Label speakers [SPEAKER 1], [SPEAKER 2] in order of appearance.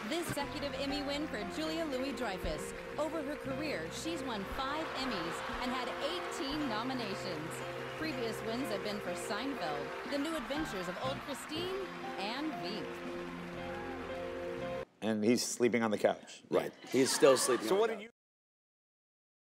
[SPEAKER 1] This consecutive Emmy win for Julia Louis-Dreyfus. Over her career, she's won 5 Emmys and had 18 nominations. Previous wins have been for Seinfeld, The New Adventures of Old Christine, and Veep.
[SPEAKER 2] And he's sleeping on the couch.
[SPEAKER 3] Right. He's still sleeping on the couch.